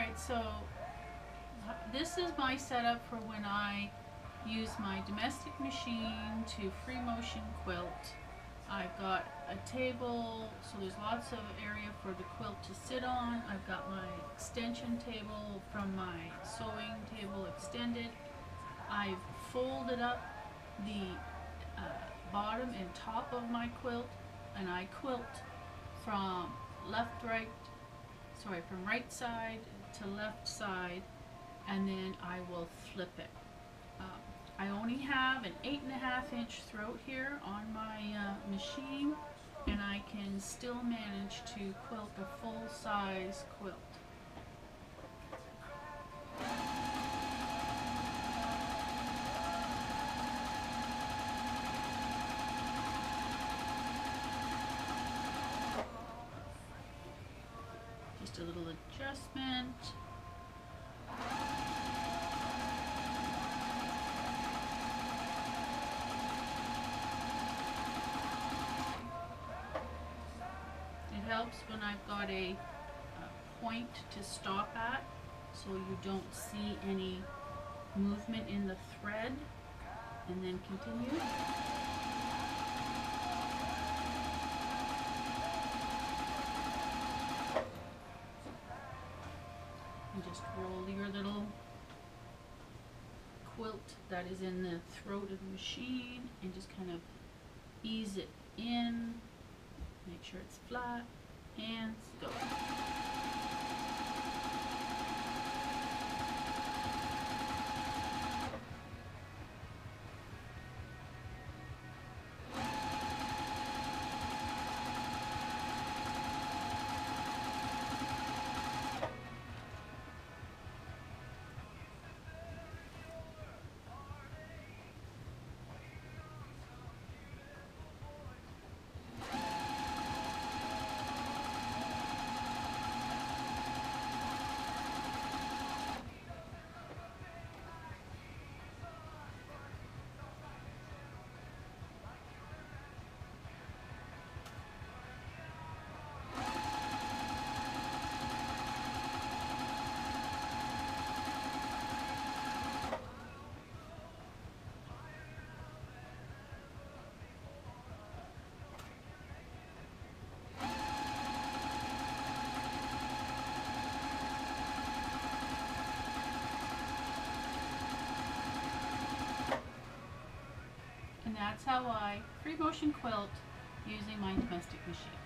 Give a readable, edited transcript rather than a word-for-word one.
Alright, so this is my setup for when I use my domestic machine to free motion quilt. I've got a table, so there's lots of area for the quilt to sit on. I've got my extension table from my sewing table extended. I've folded up the bottom and top of my quilt, and I quilt from from right side to left side, and then I will flip it. I only have an 8.5 inch throat here on my machine, and I can still manage to quilt a full size quilt. Just a little adjustment. It helps when I've got a point to stop at, so you don't see any movement in the thread, and then continue. And just roll your little quilt that is in the throat of the machine and just kind of ease it in. Make sure it's flat, and go. And that's how I free motion quilt using my domestic machine.